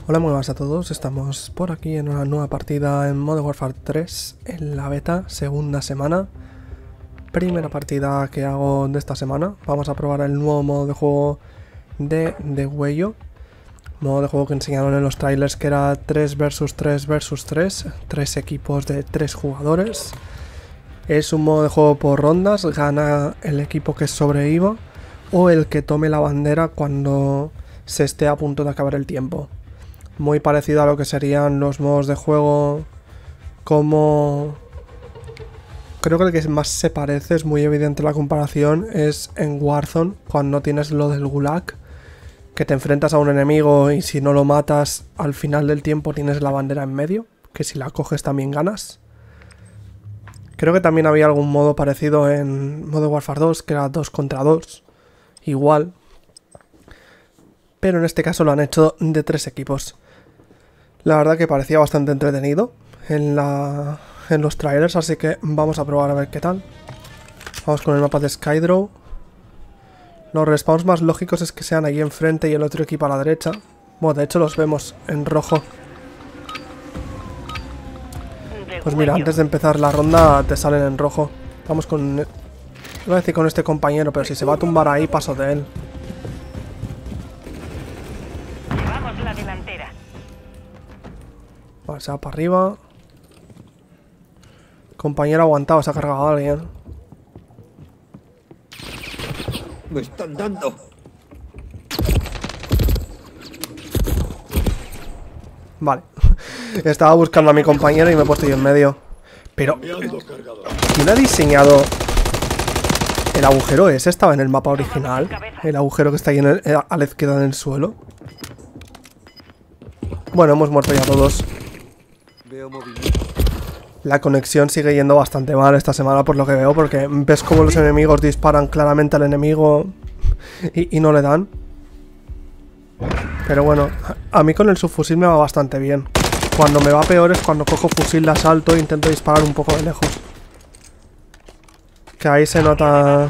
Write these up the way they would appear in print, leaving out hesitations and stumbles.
Hola, muy buenas a todos, estamos por aquí en una nueva partida en Modern Warfare 3 en la beta, segunda semana. Primera partida que hago de esta semana. Vamos a probar el nuevo modo de juego de Huello. Modo de juego que enseñaron en los trailers, que era 3 vs 3 vs 3, 3 equipos de 3 jugadores. Es un modo de juego por rondas, gana el equipo que sobreviva o el que tome la bandera cuando se esté a punto de acabar el tiempo. Muy parecido a lo que serían los modos de juego como... Creo que el que más se parece, es muy evidente la comparación, es en Warzone, cuando tienes lo del Gulag, que te enfrentas a un enemigo y si no lo matas al final del tiempo tienes la bandera en medio, que si la coges también ganas. Creo que también había algún modo parecido en Modern Warfare 2, que era 2 contra 2, igual. Pero en este caso lo han hecho de 3 equipos. La verdad que parecía bastante entretenido en los trailers, así que vamos a probar a ver qué tal. Vamos con el mapa de Skydrow. Los respawns más lógicos es que sean ahí enfrente y el otro equipo a la derecha. Bueno, de hecho los vemos en rojo. Pues mira, antes de empezar la ronda te salen en rojo. Vamos con... Iba a decir con este compañero, pero si se va a tumbar ahí paso de él. Llevamos la delantera. Vale, se va para arriba. Compañero aguantado, se ha cargado a alguien. ¡Me están dando! Vale. Estaba buscando a mi compañero y me he puesto yo en medio. Pero... ¿quién ha diseñado el agujero ese? ¿Estaba en el mapa original? El agujero que está ahí a la izquierda en el suelo. Bueno, hemos muerto ya todos. Veo movimiento. La conexión sigue yendo bastante mal esta semana por lo que veo, porque ves como los enemigos disparan claramente al enemigo y no le dan. Pero bueno, a mí con el subfusil me va bastante bien. Cuando me va peor es cuando cojo fusil de asalto e intento disparar un poco de lejos. Que ahí se nota...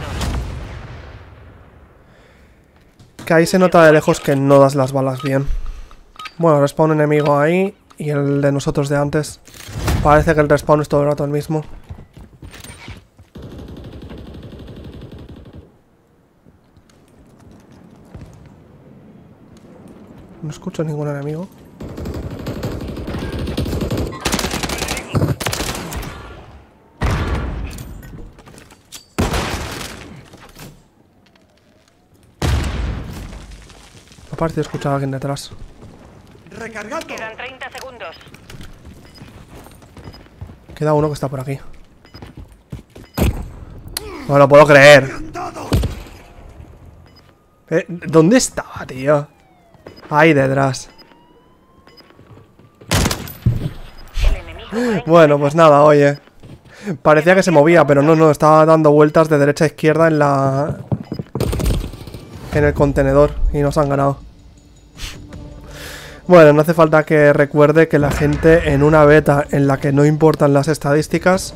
Que ahí se nota de lejos que no das las balas bien. Bueno, respawn enemigo ahí y el de nosotros de antes. Parece que el respawn es todo el rato el mismo. No escucho ningún enemigo. Ha parecido escuchar a alguien detrás. ¡Recargando! Quedan 30 segundos. Queda uno que está por aquí. No lo puedo creer. ¿Dónde estaba, tío? Ahí detrás. El enemigo Bueno, pues nada, oye. Parecía que se movía, pero no, estaba dando vueltas de derecha a izquierda en el contenedor y nos han ganado. Bueno, no hace falta que recuerde que la gente en una beta en la que no importan las estadísticas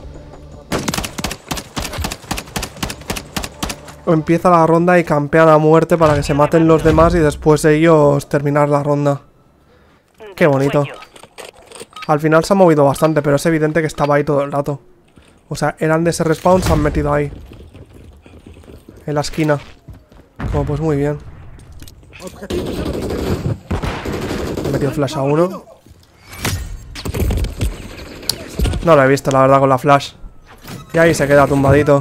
empieza la ronda y campean a muerte para que se maten los demás y después ellos terminar la ronda. Qué bonito. Al final se ha movido bastante, pero es evidente que estaba ahí todo el rato. O sea, eran de ese respawn, se han metido ahí. En la esquina. Como pues muy bien. He metido flash a uno. No lo he visto, la verdad, con la flash. Y ahí se queda tumbadito.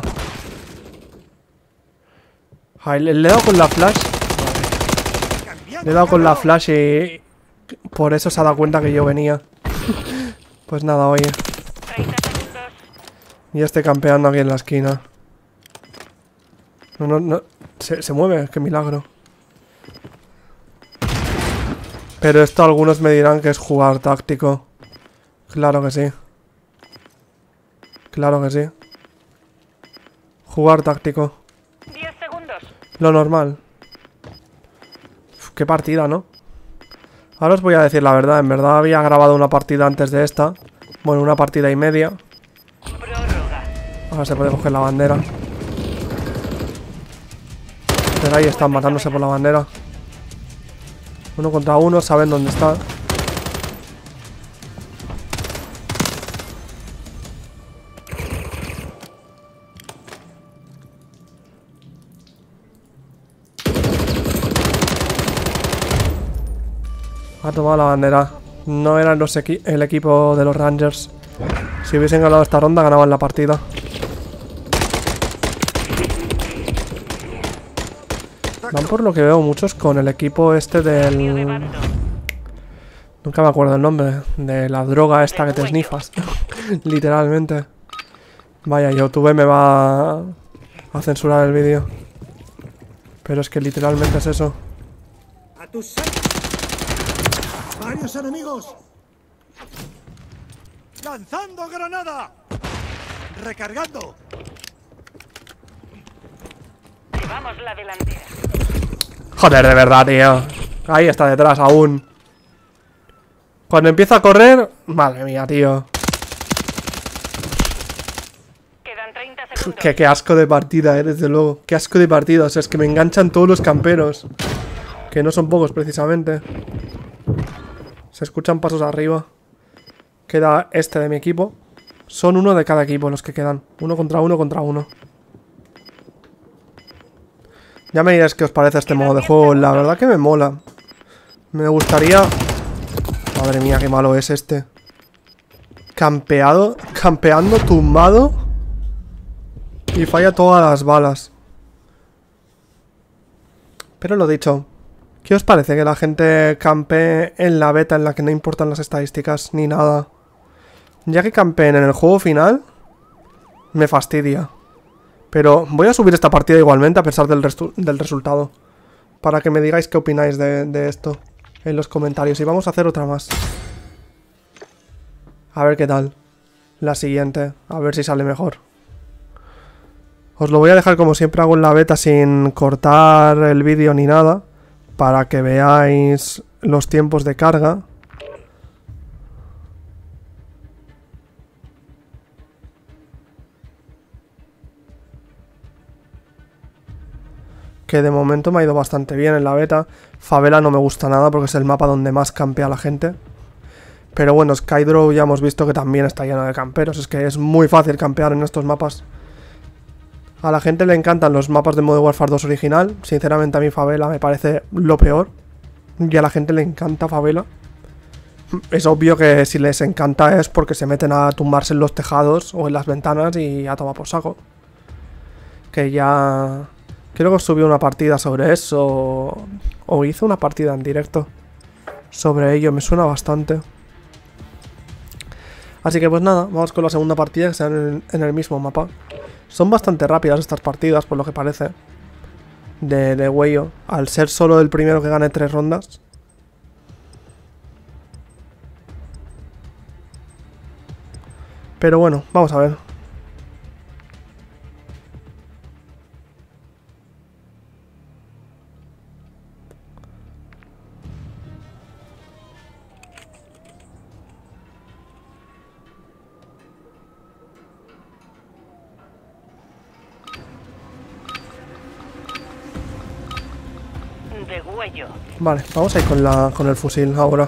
Ay, le he dado con la flash. Le he dado con la flash y... por eso se ha dado cuenta que yo venía. Pues nada, oye. 30 segundos. Ya estoy campeando aquí en la esquina. No. Se mueve, qué milagro. Pero esto algunos me dirán que es jugar táctico. Claro que sí. Claro que sí. Jugar táctico. 10 segundos. Lo normal. Uf, qué partida, ¿no? Ahora os voy a decir la verdad. En verdad había grabado una partida antes de esta. Bueno, una partida y media. Prórroga. Ahora se puede coger la bandera. Pero ahí están matándose por la bandera. Uno contra uno, saben dónde está. Ha tomado la bandera. No eran el equipo de los Rangers. Si hubiesen ganado esta ronda, ganaban la partida. Van por lo que veo muchos con el equipo este Cambio de del... bando. Nunca me acuerdo el nombre. De la droga esta que te snifas. Literalmente. Vaya, YouTube me va a censurar el vídeo. Pero es que literalmente es eso. ¡A tus saltos! ¡Varios enemigos! ¡Lanzando granada! ¡Recargando! Llevamos la delantera. Joder, de verdad, tío. Ahí está detrás aún. Cuando empieza a correr... Madre mía, tío. Quedan 30 segundos. Qué asco de partida, desde luego. Qué asco de partida. O sea, es que me enganchan todos los camperos. Que no son pocos, precisamente. Se escuchan pasos arriba. Queda este de mi equipo. Son uno de cada equipo los que quedan. Uno contra uno contra uno. Ya me diréis qué os parece este modo de juego. La verdad que me mola. Me gustaría... Madre mía, qué malo es este. Campeando, tumbado. Y falla todas las balas. Pero lo dicho. ¿Qué os parece que la gente campee en la beta en la que no importan las estadísticas ni nada? Ya que campeen en el juego final, me fastidia. Pero voy a subir esta partida igualmente a pesar del resultado. Para que me digáis qué opináis de esto en los comentarios. Y vamos a hacer otra más. A ver qué tal. La siguiente. A ver si sale mejor. Os lo voy a dejar como siempre hago en la beta sin cortar el vídeo ni nada. Para que veáis los tiempos de carga. Que de momento me ha ido bastante bien en la beta. Favela no me gusta nada porque es el mapa donde más campea la gente. Pero bueno, Skydrow ya hemos visto que también está lleno de camperos. Es que es muy fácil campear en estos mapas. A la gente le encantan los mapas de Modern Warfare 2 original. Sinceramente a mí Favela me parece lo peor. Y a la gente le encanta Favela. Es obvio que si les encanta es porque se meten a tumbarse en los tejados o en las ventanas y a tomar por saco. Que ya... Creo que os subí una partida sobre eso. O hice una partida en directo sobre ello, me suena bastante. Así que pues nada, vamos con la segunda partida, que sea en el mismo mapa. Son bastante rápidas estas partidas, por lo que parece. De Huello, al ser solo el primero que gane 3 rondas. Pero bueno, vamos a ver. De Huello. Vale, vamos a ir con el fusil ahora.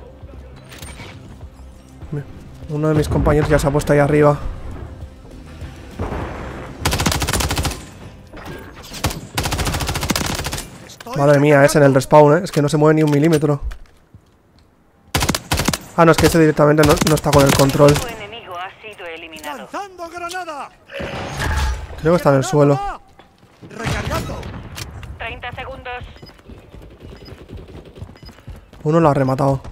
Uno de mis compañeros ya se ha puesto ahí arriba. Madre mía, es en el respawn, ¿eh? Es que no se mueve ni un milímetro. Ah, no, es que ese directamente no está con el control. Tu enemigo ha sido eliminado. ¡Lanzando granada! Creo que está en el suelo. ¡Recargando! 30 segundos. Uno lo ha rematado.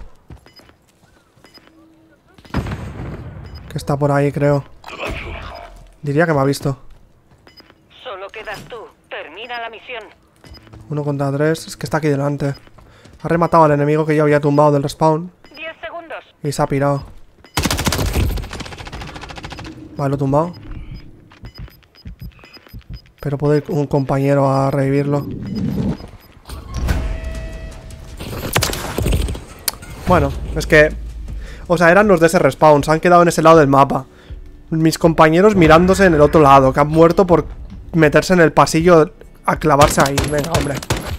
Que está por ahí, creo. Diría que me ha visto. Solo quedas tú. Termina la misión. 1 contra 3. Es que está aquí delante. Ha rematado al enemigo que ya había tumbado del respawn. 10 segundos. Y se ha pirado. Vale, lo he tumbado. Pero puede ir un compañero a revivirlo. Bueno, es que... O sea, eran los de ese respawn. Se han quedado en ese lado del mapa. Mis compañeros mirándose en el otro lado. Que han muerto por meterse en el pasillo a clavarse ahí. Venga, hombre.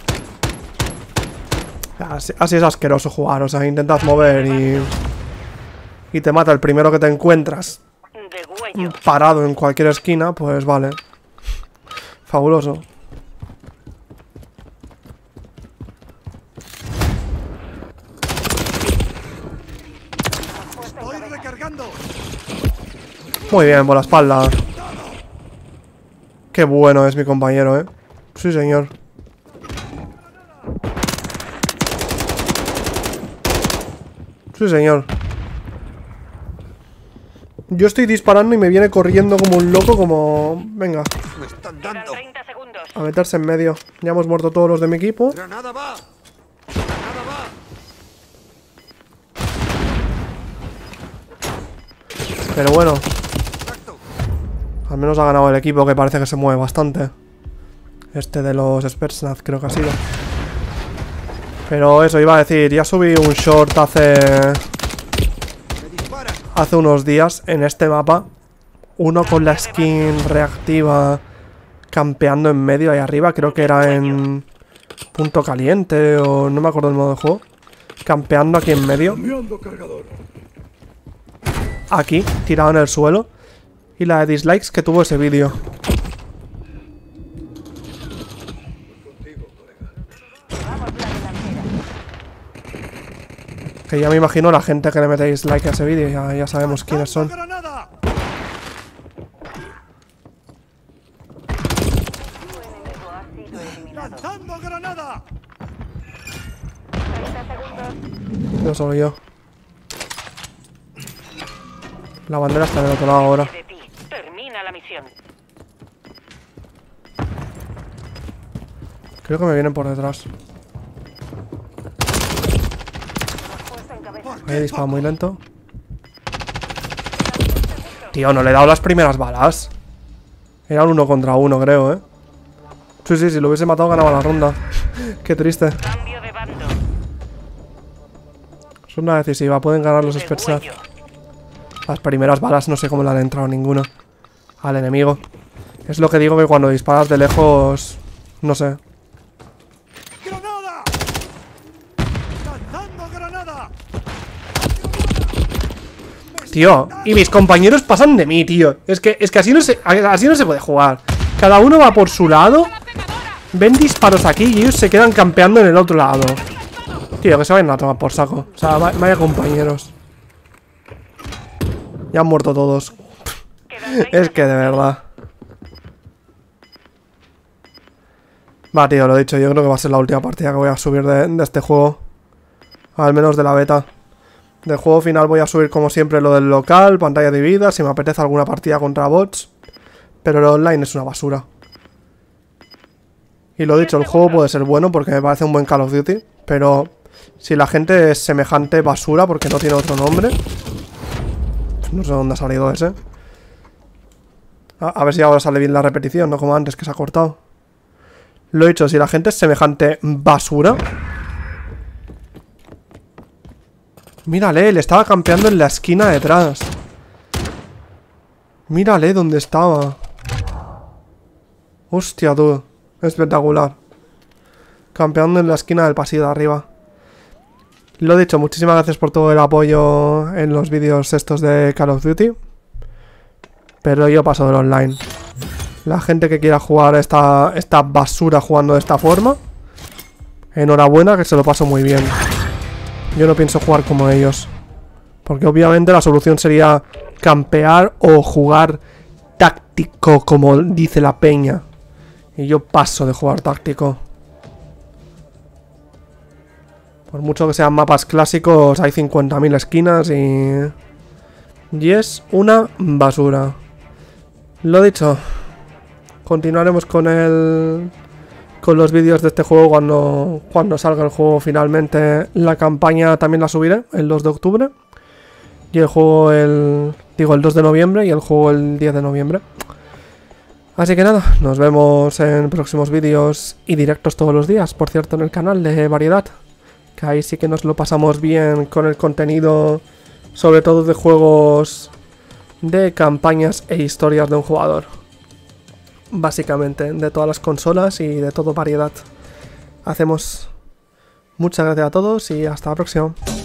Así es asqueroso jugar. O sea, intentas mover y te mata el primero que te encuentras De Huello. parado en cualquier esquina. Pues vale. Fabuloso. Recargando. Muy bien, por la espalda. Qué bueno es mi compañero, ¿eh? Sí, señor. Sí, señor. Yo estoy disparando y me viene corriendo como un loco, como... Venga, Me están Quedan dando. 30 segundos. a meterse en medio. Ya hemos muerto todos los de mi equipo. Granada va. Granada va. Pero bueno, Contacto. al menos ha ganado el equipo, que parece que se mueve bastante. Este de los Spetsnaz creo que ha sido. Pero eso, iba a decir, ya subí un short Me disparan. hace unos días en este mapa. Uno con la skin reactiva campeando en medio ahí arriba. Creo que era en punto caliente o no me acuerdo el modo de juego. Campeando aquí en medio. Aquí, tirado en el suelo. Y la de dislikes que tuvo ese vídeo. Que ya me imagino la gente que le metéis like a ese vídeo. Ya sabemos quiénes son. Granada. Tu enemigo ha sido eliminado. Lanzando granada. 30 segundos. No solo yo. La bandera está del otro lado ahora. De ti. Termina la misión. Creo que me vienen por detrás. Puesta en cabeza. Ahí dispara muy lento. Tío, no le he dado las primeras balas. Era un 1 contra 1, creo, ¿eh? Sí, sí, si lo hubiese matado ganaba la ronda. Qué triste. Cambio de bando. Es una decisiva, pueden ganar los Spetsnaz. Degüello. Las primeras balas no sé cómo le han entrado ninguna al enemigo. Es lo que digo, que cuando disparas de lejos... No sé. Granada. Lanzando granada. Tío, y mis compañeros pasan de mí, tío. Es que así no se puede jugar. Cada uno va por su lado. Ven disparos aquí y ellos se quedan campeando en el otro lado. Tío, que se vayan a tomar por saco. O sea, vaya compañeros. Ya han muerto todos. Quedan 30 Es que de verdad. Va, tío, lo he dicho. Yo creo que va a ser la última partida que voy a subir de este juego. Al menos de la beta. Del juego final voy a subir como siempre lo del local, pantalla dividida, si me apetece alguna partida contra bots. Pero el online es una basura. Y lo dicho, el juego puede ser bueno porque me parece un buen Call of Duty. Pero si la gente es semejante basura porque no tiene otro nombre... No sé dónde ha salido ese. A ver si ahora sale bien la repetición, no como antes que se ha cortado. Lo dicho, si la gente es semejante basura... Mírale, le estaba campeando en la esquina detrás. Mírale dónde estaba. Hostia, tú. Espectacular. Campeando en la esquina del pasillo de arriba. Lo dicho, muchísimas gracias por todo el apoyo en los vídeos estos de Call of Duty. Pero yo paso del online. La gente que quiera jugar esta basura jugando de esta forma, enhorabuena, que se lo paso muy bien. Yo no pienso jugar como ellos. Porque obviamente la solución sería campear o jugar táctico, como dice la peña. Y yo paso de jugar táctico. Por mucho que sean mapas clásicos, hay 50.000 esquinas y es una basura. Lo dicho, continuaremos con los vídeos de este juego cuando salga el juego finalmente. La campaña también la subiré el 2 de octubre. Y el juego el 2 de noviembre y el juego el 10 de noviembre. Así que nada, nos vemos en próximos vídeos y directos todos los días, por cierto, en el canal de Variedad. Que ahí sí que nos lo pasamos bien con el contenido, sobre todo de juegos de campañas e historias de un jugador. Básicamente, de todas las consolas y de todo Variedad. Hacemos. Muchas gracias a todos y hasta la próxima.